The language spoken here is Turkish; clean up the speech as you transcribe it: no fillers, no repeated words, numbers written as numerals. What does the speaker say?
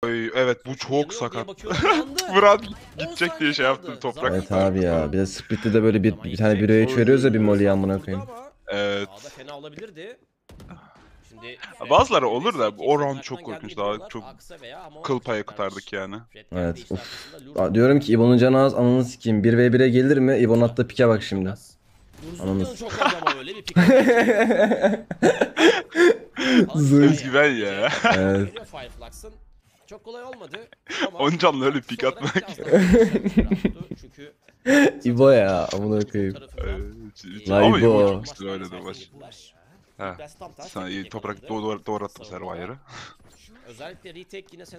Ay, evet bu çok Yanıyor diye sakat. bakıyorum, yandı. Murat 10 gidecek saniye diye şey kaldı. yaptım toprak. Evet abi ya. Bir de Split'te de böyle Zaman bir tane yetecek. 1'e 3 veriyoruz ya bir molly Sağda amına oturdu koyayım. ama Evet. sağda fena olabilirdi. Şimdi Bazıları olur da o round çok korkunç. Daha çok kıl payı kurtardık yani. Evet diyorum ki İbo'nun canı az ananı sikeyim. 1v1'e gelir mi? İbo'nun attığı pike bak şimdi. Dursun çok az ama öyle bir pik. Zınk. Ya. Evet. Çok kolay olmadı ama 10 canlı öyle pik olarak atmak. biraz daha rahattı. Çünkü İbo ya amına koyayım. Vay Ama İbo. İbo çok güzel oynadı baş. Ha. Sana iyi toprak doğru attım Servayer'ı. Özellikle retake yine